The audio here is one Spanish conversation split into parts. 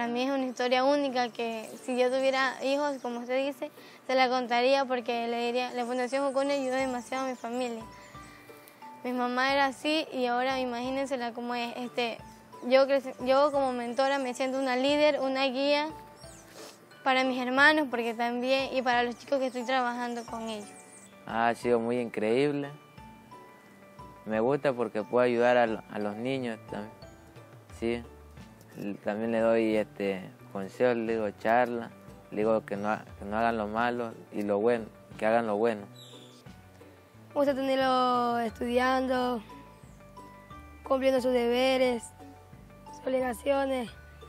para mí es una historia única que si yo tuviera hijos, como usted dice, se la contaría porque le diría, la Fundación Juconi ayudó demasiado a mi familia. Mi mamá era así y ahora imagínensela como es. Yo como mentora me siento una líder, una guía para mis hermanos porque también y para los chicos que estoy trabajando con ellos. Ha sido muy increíble. Me gusta porque puedo ayudar a los niños también. Sí. También le doy consejos, le digo charlas, le digo que no hagan lo malo y lo bueno, que hagan lo bueno. Vamos a tenerlo estudiando, cumpliendo sus deberes, sus obligaciones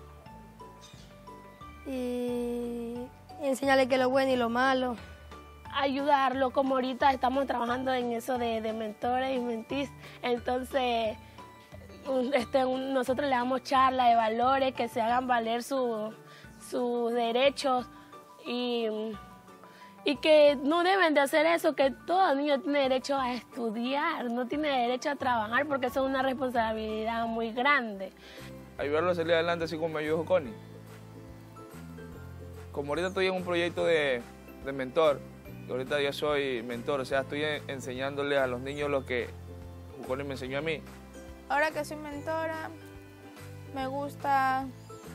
y enseñarle qué es lo bueno y lo malo. Ayudarlo, como ahorita estamos trabajando en eso de mentores y mentis, entonces nosotros le damos charlas de valores, que se hagan valer sus derechos y que no deben de hacer eso, que todo niño tiene derecho a estudiar, no tiene derecho a trabajar porque eso es una responsabilidad muy grande. Ayudarlo a salir adelante así como me ayudó Juconi. Como ahorita estoy en un proyecto de mentor, y ahorita yo soy mentor, o sea, estoy enseñándole a los niños lo que Juconi me enseñó a mí. Ahora que soy mentora, me gusta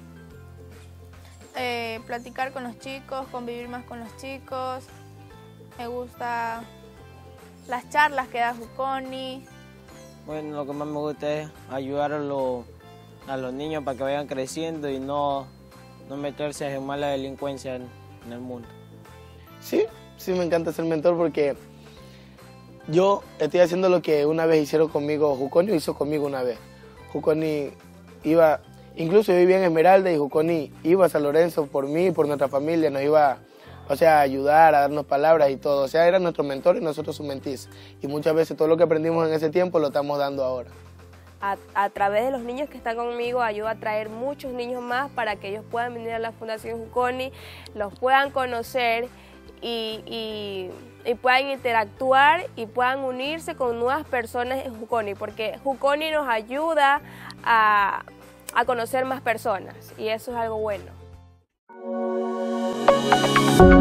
platicar con los chicos, convivir más con los chicos. Me gusta las charlas que da Juconi. Bueno, lo que más me gusta es ayudar a los niños para que vayan creciendo y no meterse en mala delincuencia en el mundo. Sí me encanta ser mentor porque yo estoy haciendo lo que una vez hicieron conmigo, Juconi hizo conmigo una vez. Juconi iba, incluso yo vivía en Esmeralda y Juconi iba a San Lorenzo por mí y por nuestra familia, nos iba a ayudar, a darnos palabras y todo. O sea, era nuestro mentor y nosotros sus mentís. Y muchas veces todo lo que aprendimos en ese tiempo lo estamos dando ahora. A través de los niños que están conmigo, ayudo a traer muchos niños más para que ellos puedan venir a la Fundación Juconi, los puedan conocer y puedan interactuar y puedan unirse con nuevas personas en Juconi, porque Juconi nos ayuda a conocer más personas y eso es algo bueno.